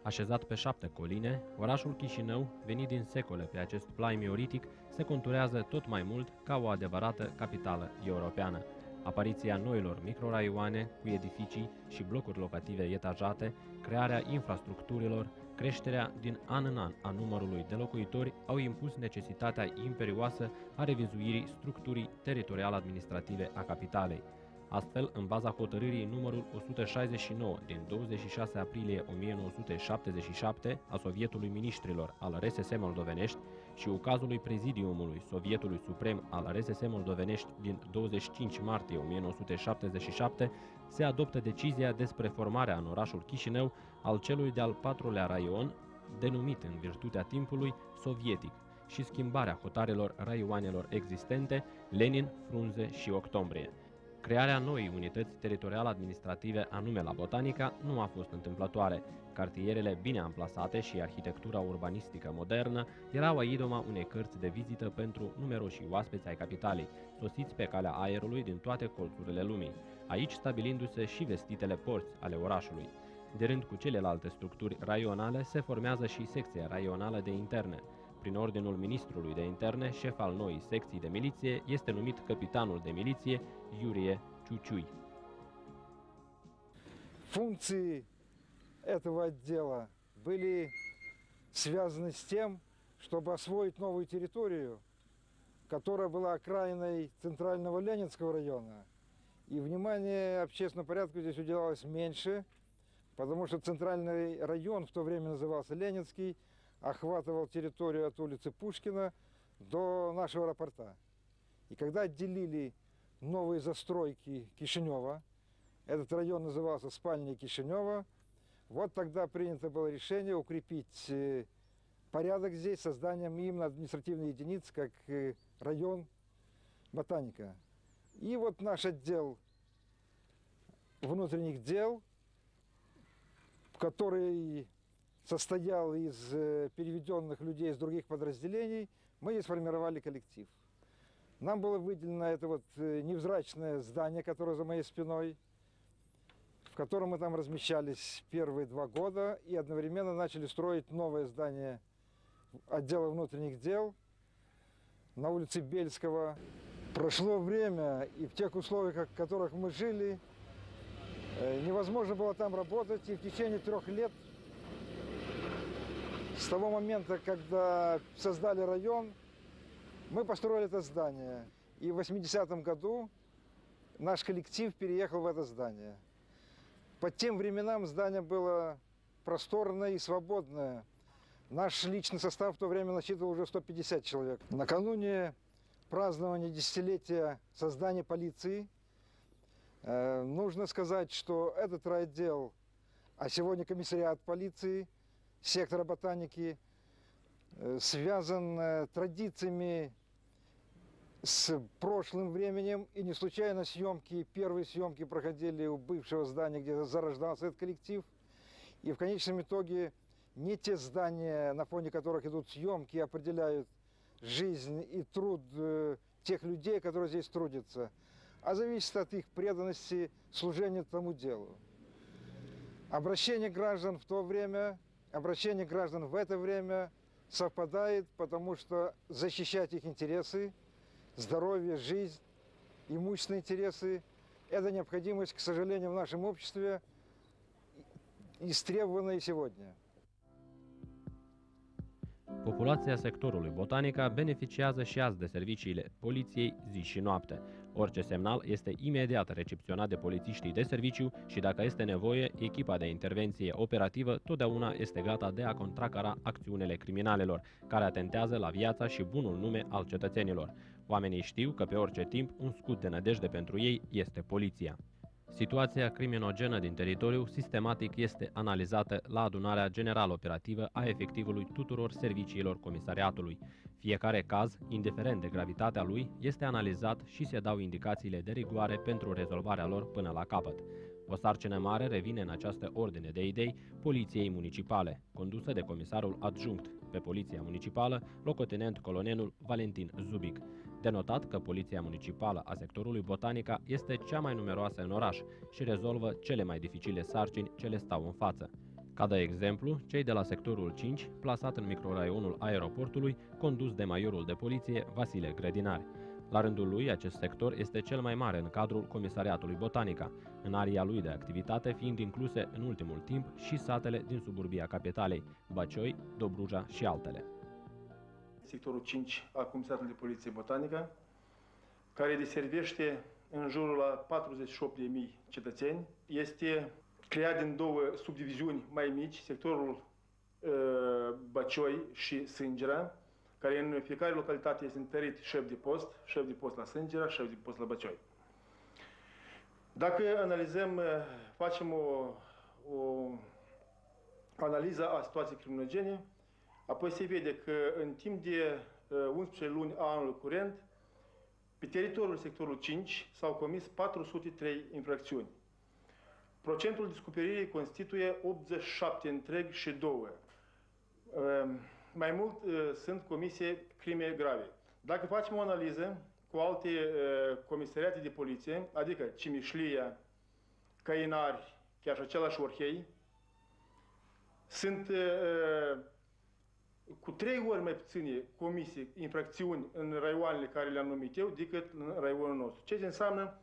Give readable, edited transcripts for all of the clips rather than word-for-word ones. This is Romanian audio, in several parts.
Așezat pe 7 coline, orașul Chișinău, venit din secole pe acest plai mioritic, se conturează tot mai mult ca o adevărată capitală europeană. Apariția noilor microraioane cu edificii și blocuri locative etajate, crearea infrastructurilor, creșterea din an în an a numărului de locuitori au impus necesitatea imperioasă a revizuirii structurii teritorial-administrative a capitalei. Astfel, în baza hotărârii numărul 169 din 26 aprilie 1977 a Sovietului Miniștrilor al RSS Moldovenești și ukazului Prezidiumului Sovietului Suprem al RSS Moldovenești din 25 martie 1977, se adoptă decizia despre formarea în orașul Chișinău al celui de-al patrulea raion, denumit în virtutea timpului sovietic, și schimbarea hotarelor raioanelor existente, Lenin, Frunze și Octombrie. Crearea noii unități teritorial-administrative, anume la Botanica, nu a fost întâmplătoare. Cartierele bine amplasate și arhitectura urbanistică modernă erau idoma unei cărți de vizită pentru numeroși oaspeți ai capitalei, sosiți pe calea aerului din toate colțurile lumii, aici stabilindu-se și vestitele porți ale orașului. De rând cu celelalte structuri raionale se formează și secția raională de interne. Prin ordinul ministrului de interne, șef al noii secții de miliție este numit capitanul de miliție Iurie Ciuciui. Функции этого отдела были связаны с тем, чтобы освоить новую территорию, которая была окраиной центрального Ленинского района. И внимание общественному порядку здесь уделялось меньше, потому что центральный район, в то время назывался Ленинский, охватывал территорию от улицы Пушкина до нашего аэропорта. И когда отделили новые застройки Кишинева, этот район назывался Спальня Кишинева, вот тогда принято было решение укрепить порядок здесь созданием именно административной единицы, как район Ботаника. И вот наш отдел внутренних дел, который состоял из переведенных людей из других подразделений, мы и сформировали коллектив. Нам было выделено это вот невзрачное здание, которое за моей спиной, в котором мы там размещались первые 2 года и одновременно начали строить новое здание отдела внутренних дел на улице Бельского. Прошло время, и в тех условиях, в которых мы жили, невозможно было там работать, и в течение 3 лет с того момента, когда создали район, мы построили это здание. И в 80-м году наш коллектив переехал в это здание. По тем временам здание было просторное и свободное. Наш личный состав в то время насчитывал уже 150 человек. Накануне празднования десятилетия создания полиции нужно сказать, что этот райотдел, а сегодня комиссариат полиции, сектора Ботаники, связан традициями с прошлым временем. И не случайно первые съемки проходили у бывшего здания, где зарождался этот коллектив. И в конечном итоге не те здания, на фоне которых идут съемки, определяют жизнь и труд тех людей, которые здесь трудятся, а зависит от их преданности служению тому делу. Обращение граждан в то время, обращение граждан в это время совпадает, потому что защищать их интересы, здоровье, жизнь, имущественные интересы – это необходимость, к сожалению, в нашем обществе истребована и сегодня. Populația sectorului Botanica beneficiază și azi de serviciile poliției zi și noapte. Orice semnal este imediat recepționat de polițiștii de serviciu și, dacă este nevoie, echipa de intervenție operativă totdeauna este gata de a contracara acțiunile criminalelor, care atentează la viața și bunul nume al cetățenilor. Oamenii știu că pe orice timp un scut de nădejde pentru ei este poliția. Situația criminogenă din teritoriu sistematic este analizată la adunarea general-operativă a efectivului tuturor serviciilor comisariatului. Fiecare caz, indiferent de gravitatea lui, este analizat și se dau indicațiile de rigoare pentru rezolvarea lor până la capăt. O sarcină mare revine în această ordine de idei Poliției Municipale, condusă de comisarul adjunct pe Poliția Municipală, locotenent colonelul Valentin Zubic. De notat că Poliția Municipală a sectorului Botanica este cea mai numeroasă în oraș și rezolvă cele mai dificile sarcini ce le stau în față. Ca de exemplu, cei de la sectorul 5, plasat în microraionul aeroportului, condus de majorul de poliție Vasile Grădinar. La rândul lui, acest sector este cel mai mare în cadrul Comisariatului Botanica, în aria lui de activitate fiind incluse în ultimul timp și satele din suburbia capitalei, Băcioi, Dobruja și altele. Sectorul 5 al Comisariatului de Poliție Botanica, care deservește în jurul la 48.000 cetățeni, este creat din două subdiviziuni mai mici, sectorul Băcioi și Sângera, care în fiecare localitate este întărit șef de post la Sângera, șef de post la Băcioi. Dacă analizăm, facem o analiză a situației criminogene, apoi se vede că în timp de 11 luni a anului curent, pe teritoriul sectorului 5 s-au comis 403 infracțiuni. Procentul descoperirii constituie 87,2. Mai mult sunt comise crime grave. Dacă facem o analiză cu alte comisariate de poliție, adică Cimișlia, Căinari, chiar și același Orhei, sunt cu 3 ori mai puține comise infracțiuni în raioanele care le-am numit eu decât în raionul nostru. Ce înseamnă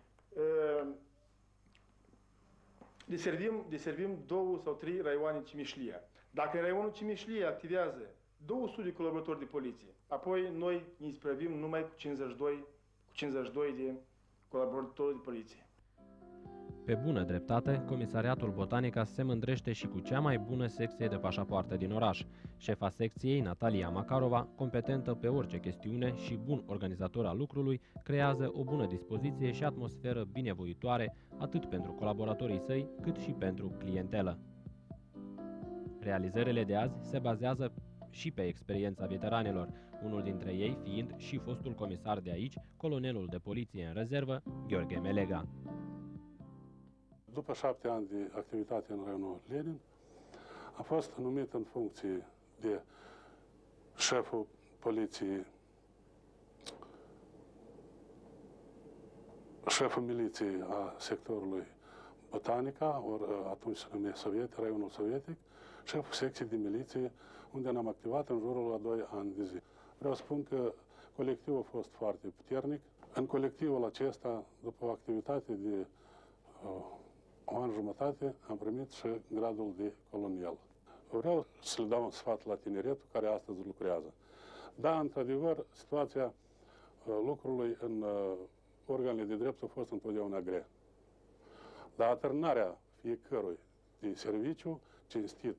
deservim 2 sau 3 raioane Cimișlia. Dacă în raionul Cimișlia activează 200 de colaboratori de poliție, apoi noi ne isprăvim numai cu 52 de colaboratori de poliție. Pe bună dreptate, Comisariatul Botanica se mândrește și cu cea mai bună secție de pașapoarte din oraș. Șefa secției, Natalia Makarova, competentă pe orice chestiune și bun organizator al lucrului, creează o bună dispoziție și atmosferă binevoitoare atât pentru colaboratorii săi, cât și pentru clientelă. Realizările de azi se bazează și pe experiența veteranilor, unul dintre ei fiind și fostul comisar de aici, colonelul de poliție în rezervă, Gheorghe Melega. După 7 ani de activitate în raionul Lenin, am fost numit în funcție de șeful poliției, șeful miliției a sectorului Botanica, ori atunci se numea raionul sovietic, șeful secției de miliție, unde ne-am activat în jurul a 2 ani de zi. Vreau să spun că colectivul a fost foarte puternic. În colectivul acesta, după o activitate de o an jumătate, am primit și gradul de colonel. Vreau să le dau un sfat la tineretul care astăzi lucrează. Da, într-adevăr, situația lucrului în organele de drept a fost întotdeauna grea. Dar atârnarea fiecărui de serviciu cinstit,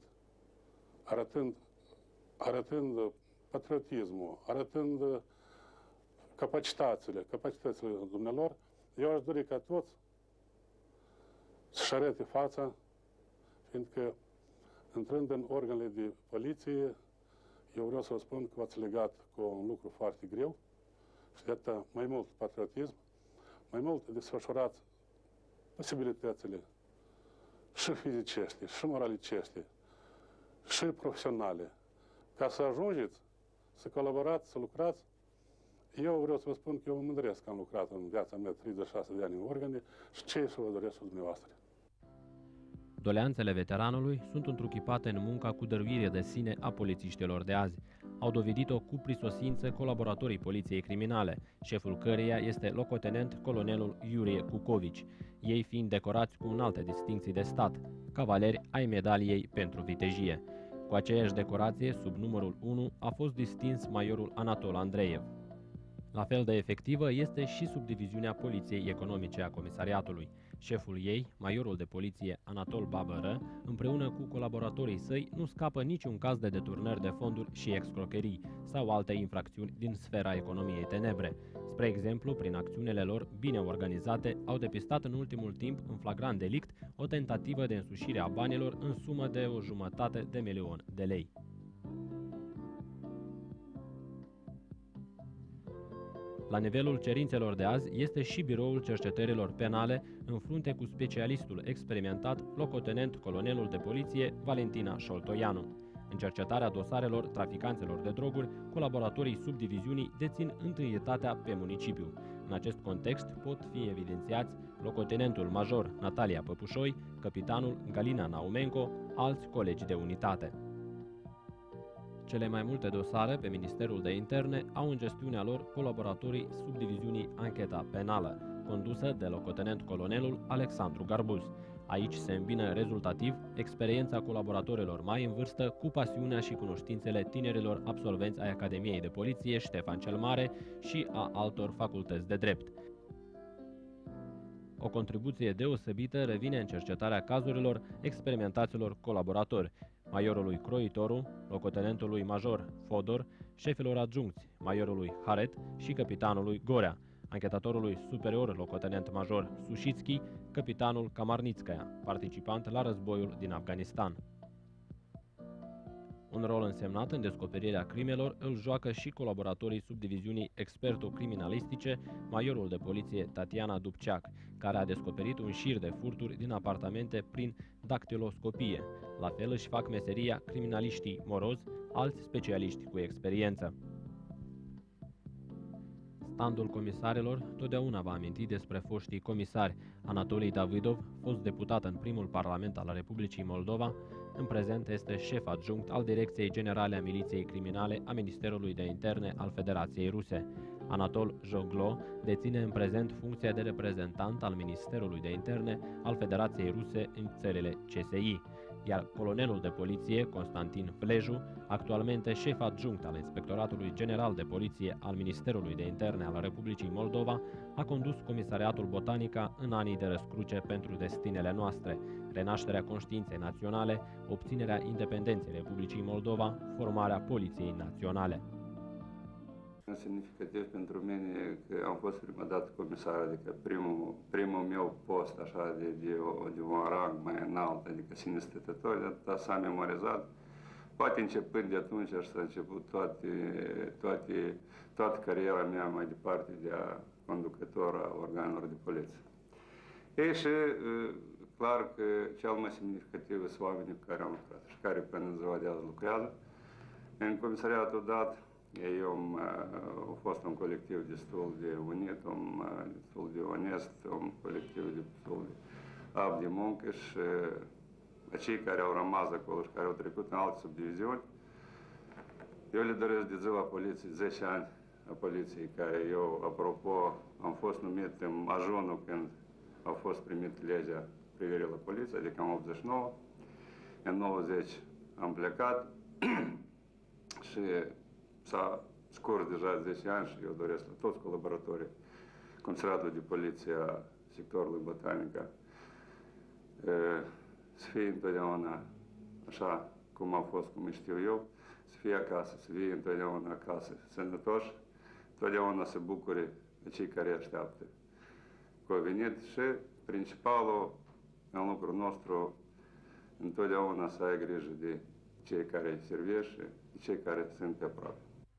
arătând patriotismul, arătând capacitățile dumnealor, eu aș dori ca toți să-și arate fața, fiindcă, intrând în organele de poliție, eu vreau să vă spun că v-ați legat cu un lucru foarte greu și de atât mai mult patriotism, mai mult desfășurați posibilitățile și fizicește, și moralicește, și profesionale, ca să ajungeți, să colaborați, să lucrați. Eu vreau să vă spun că eu mă mândresc că am lucrat în viața mea 36 de ani în organe și ce să vă doresc dumneavoastră. Doleanțele veteranului sunt întruchipate în munca cu dăruire de sine a polițiștilor de azi. Au dovedit-o cu prisosință colaboratorii poliției criminale, șeful căreia este locotenent colonelul Iurie Cucovici, ei fiind decorați cu înalte distincții de stat, cavaleri ai medaliei pentru vitejie. Cu aceeași decorație, sub numărul 1, a fost distins majorul Anatol Andreev. La fel de efectivă este și subdiviziunea Poliției Economice a Comisariatului. Șeful ei, majorul de poliție Anatol Babără, împreună cu colaboratorii săi, nu scapă niciun caz de deturnări de fonduri și excrocherii sau alte infracțiuni din sfera economiei tenebre. Spre exemplu, prin acțiunile lor bine organizate, au depistat în ultimul timp, în flagrant delict, o tentativă de însușire a banilor în sumă de 1,5 milion de lei. La nivelul cerințelor de azi este și Biroul Cercetărilor Penale, în frunte cu specialistul experimentat, locotenent colonelul de poliție Valentina Șoltoianu. În cercetarea dosarelor traficanților de droguri, colaboratorii subdiviziunii dețin întâietatea pe municipiu. În acest context pot fi evidențiați locotenentul major Natalia Păpușoi, capitanul Galina Naumenco, alți colegi de unitate. Cele mai multe dosare pe Ministerul de Interne au în gestiunea lor colaboratorii subdiviziunii Ancheta Penală, condusă de locotenent-colonelul Alexandru Garbuz. Aici se îmbină rezultativ experiența colaboratorilor mai în vârstă cu pasiunea și cunoștințele tinerilor absolvenți ai Academiei de Poliție Ștefan cel Mare și a altor facultăți de drept. O contribuție deosebită revine în cercetarea cazurilor experimentaților colaboratori, majorului Croitoru, locotenentului major Fodor, șefilor adjuncți, majorului Haret și capitanului Gorea, anchetatorului superior locotenent major Sușitski, capitanul Kamarnitskaya, participant la războiul din Afganistan. Un rol însemnat în descoperirea crimelor îl joacă și colaboratorii subdiviziunii experto-criminalistice, majorul de poliție Tatiana Dubceac, care a descoperit un șir de furturi din apartamente prin dactiloscopie. La fel își fac meseria criminaliștii morozi, alți specialiști cu experiență. Standul comisarilor totdeauna va aminti despre foștii comisari Anatolii Davidov, fost deputat în primul parlament al Republicii Moldova, în prezent este șef adjunct al Direcției Generale a Miliției Criminale a Ministerului de Interne al Federației Ruse. Anatol Joglo deține în prezent funcția de reprezentant al Ministerului de Interne al Federației Ruse în țările CSI, iar colonelul de poliție Constantin Vleju, actualmente șef adjunct al Inspectoratului General de Poliție al Ministerului de Interne al Republicii Moldova, a condus Comisariatul Botanica în anii de răscruce pentru destinele noastre, renașterea conștiinței naționale, obținerea independenței Republicii Moldova, formarea Poliției Naționale. Semnificativ pentru mine că am fost prima dată comisar, adică primul meu post așa de un rang mai înalt, adică sine stătător, dar s-a memorizat. Poate începând de atunci și s-a început toată cariera mea mai departe de a conducător a organelor de poliție. Ei și clar că cel mai semnificativ sunt oamenii cu care am lucrat și care până în ziua de azi lucrează. În comisariatul dat, a fost un colectiv destul de unit, destul de onest, un colectiv destul de ap de muncă și cei care au rămas acolo și care au trecut în alte subdiviziuni, eu le doresc de ziua poliției 10 ani a poliției, care eu, apropo, am fost numit în ajunul când a fost primit legea privire la poliție, adică în 89, în 90 am plecat și s-a scurs deja 10 ani și eu doresc la toți colaboratorii Comisariatului de Poliție a sectorului Botanica să fie întotdeauna așa cum a fost, cum știu eu, să fie acasă, să fie întotdeauna acasă sănătoși, întotdeauna să bucure de cei care așteaptă cu venit și principalul în lucrul nostru întotdeauna să ai grijă de cei care îi servești și de cei care sunt pe aproape.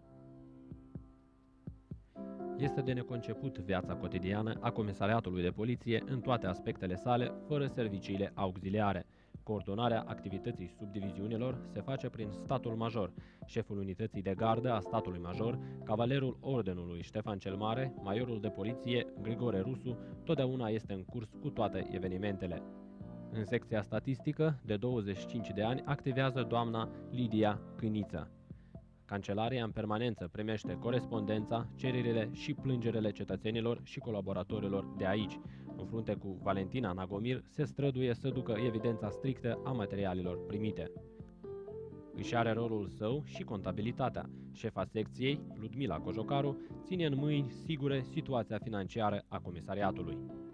Este de neconceput viața cotidiană a Comisariatului de Poliție în toate aspectele sale, fără serviciile auxiliare. Coordonarea activității subdiviziunilor se face prin statul major, șeful unității de gardă a statului major, cavalerul Ordenului Ștefan cel Mare, majorul de poliție Grigore Rusu, totdeauna este în curs cu toate evenimentele. În secția statistică, de 25 de ani, activează doamna Lidia Câniță. Cancelaria în permanență primește corespondența, cererile și plângerele cetățenilor și colaboratorilor de aici. În frunte cu Valentina Nagomir, se străduie să ducă evidența strictă a materialelor primite. Își are rolul său și contabilitatea. Șefa secției, Ludmila Cojocaru, ține în mâini sigure situația financiară a comisariatului.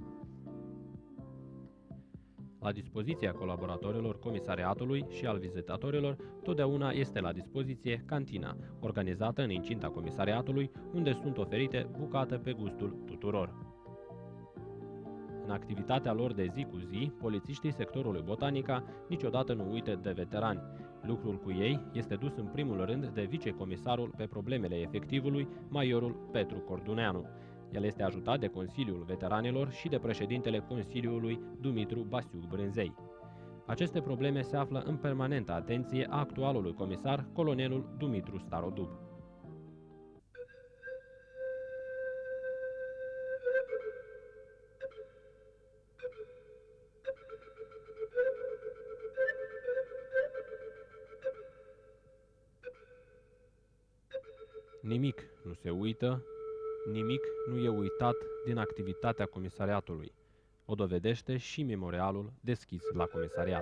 La dispoziția colaboratorilor comisariatului și al vizitatorilor, totdeauna este la dispoziție cantina, organizată în incinta comisariatului, unde sunt oferite bucate pe gustul tuturor. În activitatea lor de zi cu zi, polițiștii sectorului Botanica niciodată nu uită de veterani. Lucrul cu ei este dus în primul rând de vicecomisarul pe problemele efectivului, majorul Petru Corduneanu. El este ajutat de Consiliul Veteranilor și de președintele Consiliului Dumitru Basiuc Brânzei. Aceste probleme se află în permanentă atenție a actualului comisar, colonelul Dumitru Starodub. Nimic nu se uită, nimic nu e uitat din activitatea comisariatului. O dovedește și memorialul deschis la comisariat.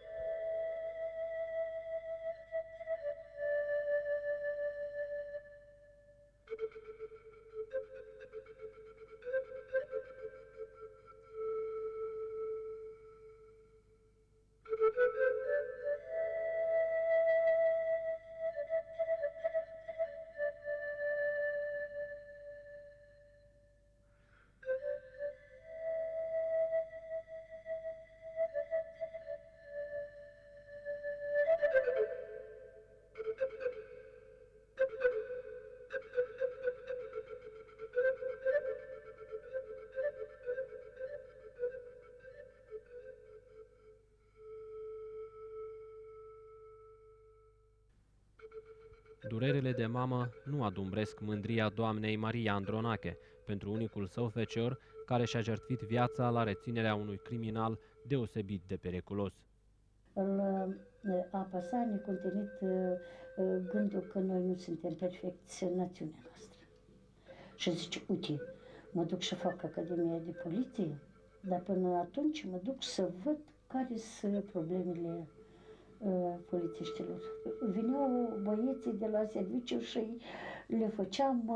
Durerele de mamă nu adumbresc mândria doamnei Maria Andronache pentru unicul său fecior care și-a jertfit viața la reținerea unui criminal deosebit de periculos. Îl apăsa necontenit gândul că noi nu suntem perfecți în națiunea noastră. Și zice, uite, mă duc și fac Academia de Poliție, dar până atunci mă duc să văd care sunt problemele polițiștilor. Vineau băieții de la serviciu și le făceam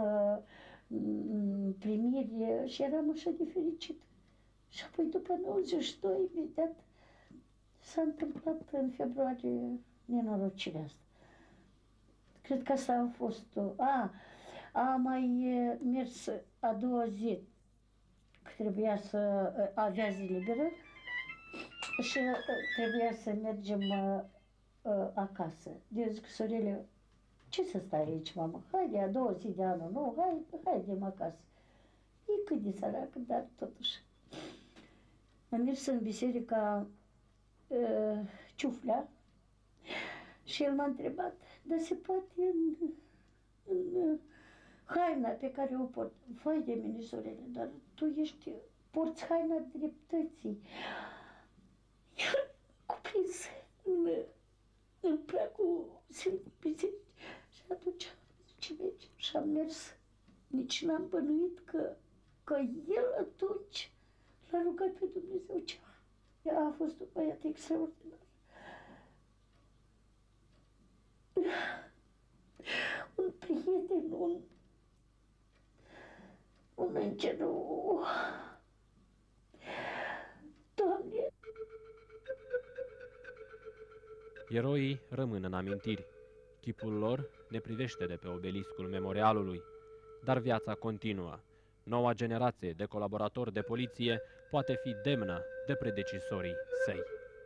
primiri și eram așa de fericit. Și apoi după 92, imediat, s-a întâmplat în februarie nenorocirea asta. Cred că asta a fost... A mai mers a doua zi, că trebuia să avea zi liberă și trebuia să mergem acasă. Eu zic, sorele, ce să stai aici, mamă? Haide, a doua zi de anul nou, haidem acasă. E cât de săracă, dar totuși. Am mers în biserica Ciuflea și el m-a întrebat, dar se poate în haina pe care o port. Vai de mine, sorele, dar tu porți haina dreptății. Iar cuprins în pragul Sfântului Biserici. Și atunci, zice, mergem și am mers. Nici n-am bănuit că el atunci l-a rugat pe Dumnezeu ceva. A fost un băiat extraordinar. Un prieten, un înger. Doamne! Eroii rămân în amintiri. Chipul lor ne privește de pe obeliscul memorialului. Dar viața continuă. Noua generație de colaboratori de poliție poate fi demnă de predecesorii săi.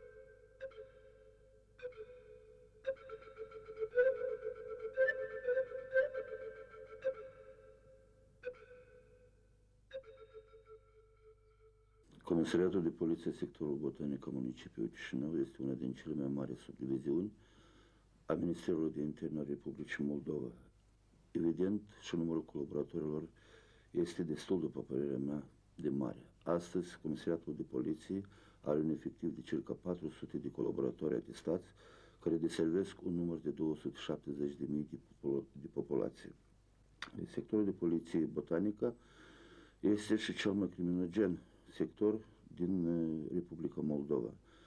Comisariatul de Poliție Sectorul Botanic al municipiului Chișinău este una din cele mai mari subdiviziuni a Ministerului de Interne al Republicii Moldova. Evident, și numărul colaboratorilor este destul, după părerea mea, de mare. Astăzi, Comisariatul de Poliție are un efectiv de circa 400 de colaboratori atestați, care deservesc un număr de 270.000 de populație. Sectorul de Poliție Botanică este și cel mai criminogen sector din Republica Moldova.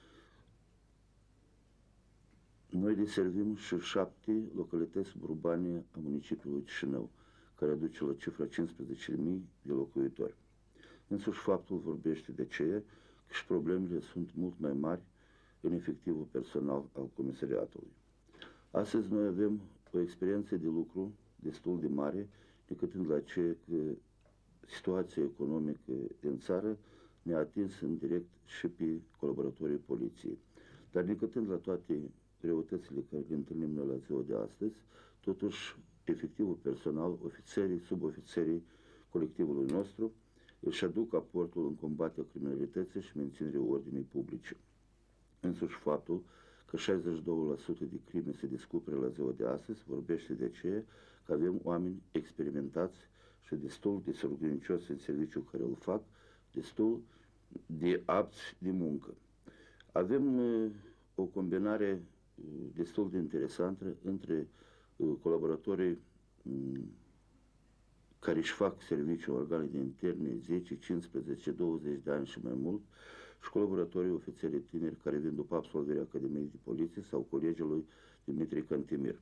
Noi deservim și 7 localități urbane a municipiului Chișinău, care aduce la cifra 15.000 de locuitori. Însuși faptul vorbește de aceea că și problemele sunt mult mai mari în efectivul personal al comisariatului. Astăzi noi avem o experiență de lucru destul de mare, necătând la aceea că situația economică din țară ne-a atins în direct și pe colaboratorii poliției. Dar necătând la toate greutățile care le întâlnim noi la ziua de astăzi, totuși efectivul personal, ofițerii, subofițerii colectivului nostru își aduc aportul în combaterea criminalității și menținerea ordinii publice. Însuși faptul că 62% de crime se descoperă la ziua de astăzi vorbește de aceea că avem oameni experimentați și destul de sorgănicioși în serviciul care îl fac, destul de apți de muncă. Avem o combinare destul de interesantă între colaboratorii care își fac serviciu în organele de interne 10, 15, 20 de ani și mai mult, și colaboratorii ofițeri tineri care vin după absolvirea Academiei de Poliție sau colegii lui Dimitrie Cantemir.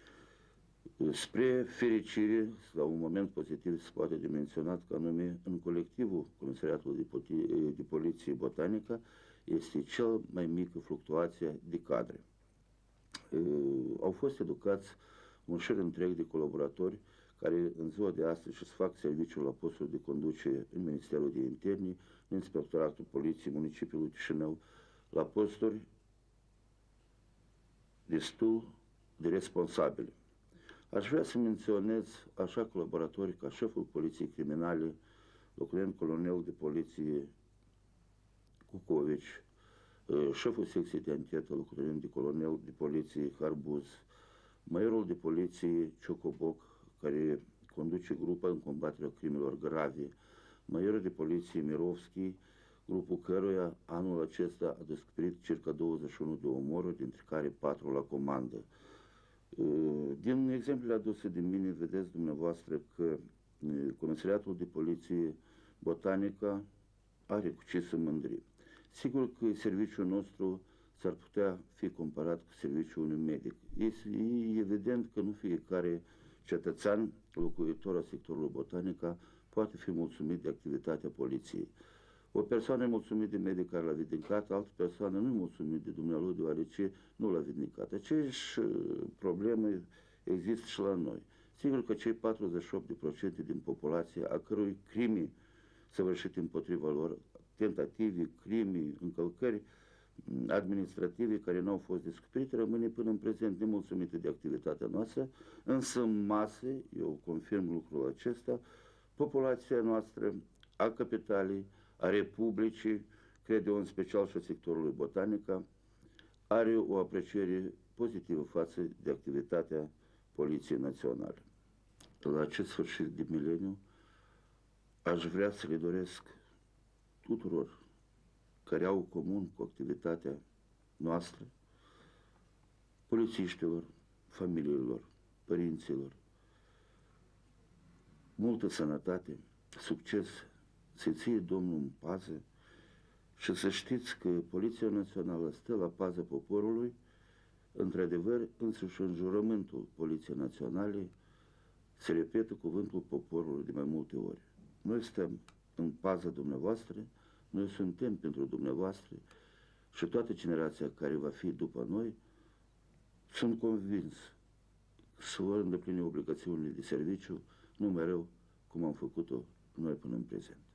Spre fericire, la un moment pozitiv se poate de menționat că anume în colectivul Comisariatului de Poliție Botanica este cel mai mică fluctuație de cadre. Au fost educați un șir întreg de colaboratori care în ziua de astăzi își fac serviciul la postul de conducere în Ministerul de Interne, în Inspectoratul Poliției Municipiului Chișinău, la posturi destul de responsabile. Aș vrea să menționez așa colaboratori ca șeful Poliției Criminale, locotenent colonel de poliție Cucovici, șeful secției de anchetă, locotenent de colonel de poliție Harbuz, majorul de poliție Ciocoboc, care conduce grupa în combaterea crimelor grave, majorul de poliție Mirovski, grupul căruia anul acesta a descoperit circa 21 de omoruri, dintre care 4 la comandă. Din exemplele aduse de mine, vedeți dumneavoastră că Comisariatul de Poliție Botanica are cu ce să mândri. Sigur că serviciul nostru s-ar putea fi comparat cu serviciul unui medic. Este evident că nu fiecare cetățean locuitor al sectorului Botanica poate fi mulțumit de activitatea poliției. O persoană e mulțumit de medic care l-a vindicat, altă persoană nu e mulțumit de dumnealui deoarece nu l-a vindicat. Aceeași problemă există și la noi. Sigur că cei 48% din populație a cărui crime săvârșite împotriva lor, tentative, crime, încălcări administrative care nu au fost descoperite, rămâne până în prezent nemulțumite de activitatea noastră, însă în masă, eu confirm lucrul acesta, populația noastră a capitalei, a Republicii, cred eu în special și a sectorului Botanica, are o apreciere pozitivă față de activitatea Poliției Naționale. La acest sfârșit de mileniu aș vrea să le doresc tuturor care au comun cu activitatea noastră, polițiștilor, familiilor, părinților, multă sănătate, succes, să ție Domnul în pază și să știți că Poliția Națională stă la pază poporului, într-adevăr, însuși în jurământul Poliției Naționale se repetă cuvântul poporului de mai multe ori. Noi stăm în pază dumneavoastră, noi suntem pentru dumneavoastră și toată generația care va fi după noi, sunt convins să vor îndeplini obligațiunile de serviciu, nu mereu cum am făcut-o noi până în prezent.